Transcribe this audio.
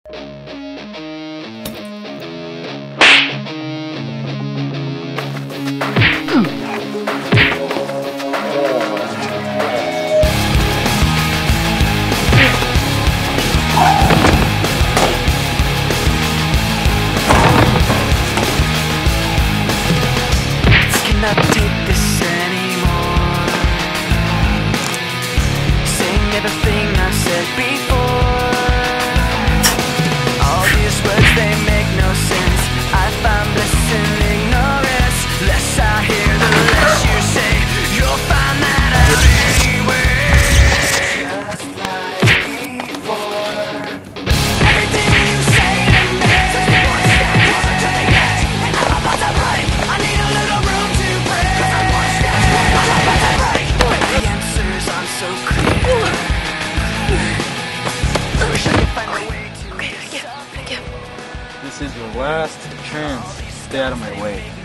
Cannot take this anymore. Saying everything I've said before. All these words, they make no sense. I find bliss in ignorance. Less I hear, the less you say. You'll find that out anyway. Just like before. Everything you say to me is one step closer to the edge, and I'm about to break. I need a little room to breathe, 'cause I'm one step closer. I'm about to break. The answers aren't so clear. I wish I could find a way to. This is your last chance. Stay out of my way.